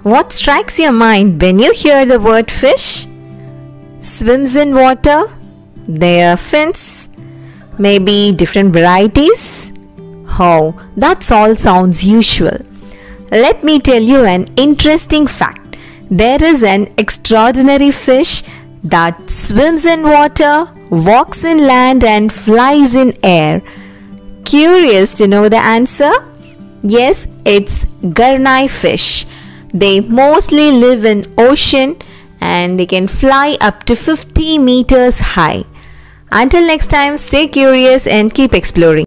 What strikes your mind when you hear the word fish? Swims in water, their fins, maybe different varieties? Oh, that all sounds usual. Let me tell you an interesting fact. There is an extraordinary fish that swims in water, walks in land and flies in air. Curious to know the answer? Yes, it's Garnai fish. They mostly live in ocean and they can fly up to 50 meters high. Until next time, stay curious and keep exploring.